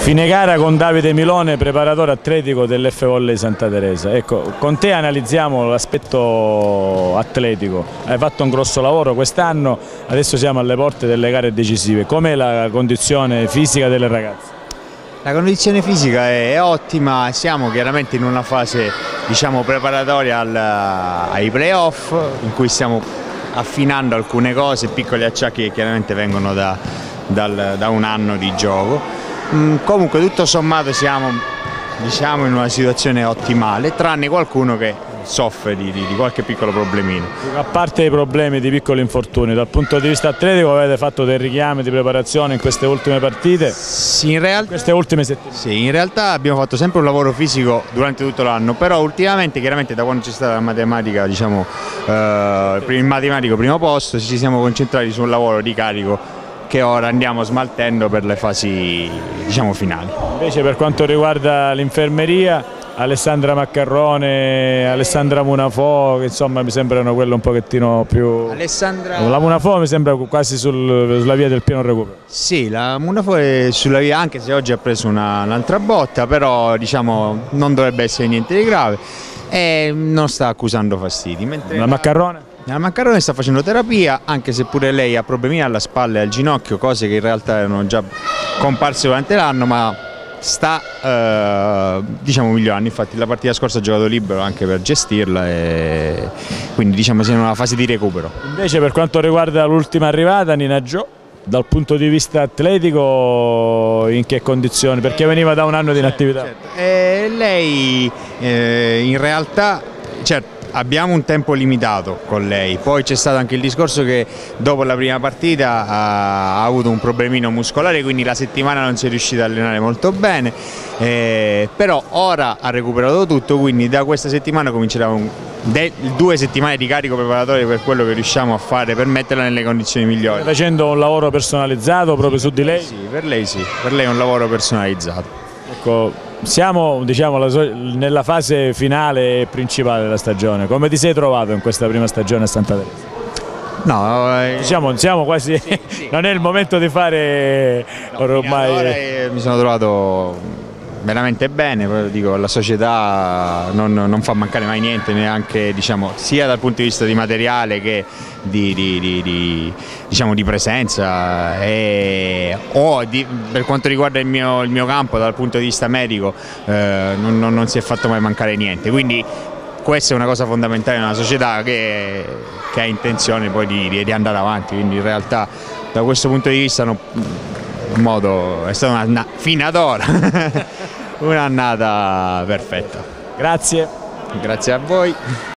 Fine gara con Davide Milone, preparatore atletico dell'F Volley Santa Teresa. Ecco, con te analizziamo l'aspetto atletico. Hai fatto un grosso lavoro quest'anno, adesso siamo alle porte delle gare decisive. Com'è la condizione fisica delle ragazze? La condizione fisica è ottima, siamo chiaramente in una fase, diciamo, preparatoria ai playoff, in cui stiamo affinando alcune cose, piccoli acciacchi che chiaramente vengono da un anno di gioco. Comunque tutto sommato siamo, diciamo, in una situazione ottimale, tranne qualcuno che soffre di qualche piccolo problemino. A parte i problemi di piccoli infortuni, dal punto di vista atletico avete fatto dei richiami di preparazione in queste ultime partite? Sì, in queste ultime settimane? Sì, in realtà abbiamo fatto sempre un lavoro fisico durante tutto l'anno, però ultimamente chiaramente da quando c'è stata la matematica, diciamo, il matematico primo posto, ci siamo concentrati su un lavoro di carico che ora andiamo smaltendo per le fasi, diciamo, finali. Invece per quanto riguarda l'infermeria, Alessandra Maccarrone, Alessandra Munafò, che insomma mi sembrano quelle un pochettino più... La Munafò mi sembra quasi sulla via del pieno recupero. Sì, la Munafò è sulla via, anche se oggi ha preso un'altra botta, però diciamo non dovrebbe essere niente di grave e non sta accusando fastidi. Mentre la Maccarrone? La Maccarone sta facendo terapia, anche se pure lei ha problemi alla spalla e al ginocchio, cose che in realtà erano già comparse durante l'anno, ma sta diciamo migliorando. Infatti la partita scorsa ha giocato libero anche per gestirla e quindi diciamo siamo in una fase di recupero. Invece per quanto riguarda l'ultima arrivata, Nina Gio, dal punto di vista atletico in che condizioni? Perché veniva da un anno di inattività. Certo. Lei in realtà, certo, abbiamo un tempo limitato con lei, poi c'è stato anche il discorso che dopo la prima partita ha avuto un problemino muscolare, quindi la settimana non si è riuscita a allenare molto bene, però ora ha recuperato tutto, quindi da questa settimana comincerà 2 settimane di carico preparatorio per quello che riusciamo a fare per metterla nelle condizioni migliori. Stai facendo un lavoro personalizzato proprio su di lei? Sì, per lei è un lavoro personalizzato. Ecco, siamo, diciamo, nella fase finale e principale della stagione. Come ti sei trovato in questa prima stagione a Santa Teresa? No, diciamo, siamo quasi, sì. Non è il momento di fare ormai. Mi sono trovato veramente bene, dico, la società non fa mancare mai niente, neanche, diciamo, sia dal punto di vista di materiale che diciamo, di presenza per quanto riguarda il mio campo dal punto di vista medico non si è fatto mai mancare niente, quindi questa è una cosa fondamentale in una società che ha intenzione poi di andare avanti, quindi in realtà da questo punto di vista è stata fino ad ora un'annata perfetta. Grazie. Grazie a voi.